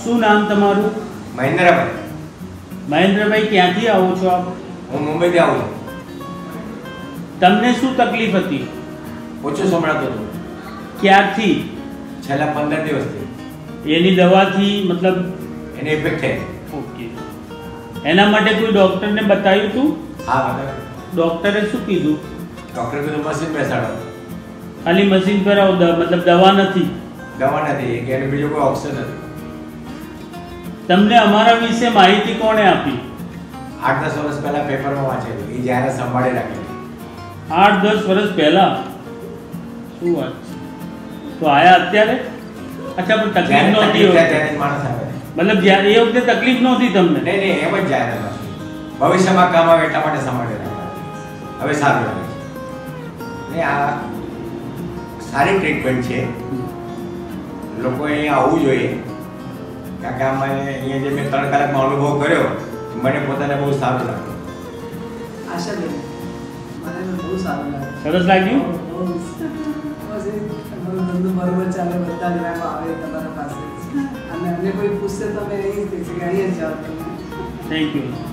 શું નામ તમારું? મહેન્દ્રભાઈ. મહેન્દ્રભાઈ, ક્યાંથી આવો છો આપ? હું મુંબઈથી આવું છું. તમને શું તકલીફ હતી? ઓછું સંભળાતું હતું ક્યારથી? છેલ્લા 15 દિવસથી. એની દવાથી મતલબ એની ઇફેક્ટ થઈ. ઓકે. એના માટે કોઈ ડૉક્ટરને બતાવ્યું હતું? હા, બરાબર. ડૉક્ટરે શું કીધું? ડૉક્ટરે કીધું મશીન બેસાડો. ખાલી મશીન કરાવો, મતલબ દવા નથી? દવા નથી, કે એનું બીજું કોઈ ઓપ્શન નથી. તમને અમારા વિશે માહિતી કોણે આપી? 8-10 વર્ષ પહેલા પેપરમાં વાંચેલું, એ જ્યારે સંભાળી રાખેલી. 8-10 વર્ષ પહેલા? શું વાત છે? તો આયા અત્યારે? અચ્છા, પણ તકલીફ નહોતી ત્યારે માણસ આવે. મતલબ જ્યારે એ વખતે તકલીફ નહોતી તમને? નહીં, એમ જ જાય નથી. ભવિષ્યમાં કામ આવે એટલા માટે સંભાળી રાખે. હવે સારું લાગે છે. આ સારી ટ્રીટમેન્ટ છે. લોકોએ અહીંયા આવવું જોઈએ. કારણ કે આમાં અહીંયા જે મેં 3 કલાકમાં અનુભવ કર્યો, મને પોતાને બહુ સારું લાગ્યું. આશા બેન, મને બહુ સારું લાગ્યું. સરસ લાગ્યું? તમારો ધંધો બરોબર ચાલે, બધા ગ્રાહકો આવે તમારા પાસે અને અમને કોઈ પૂછશે તો અમે એ જ કહીશું કે અહીંયા જ જાઓ તમે. Thank you.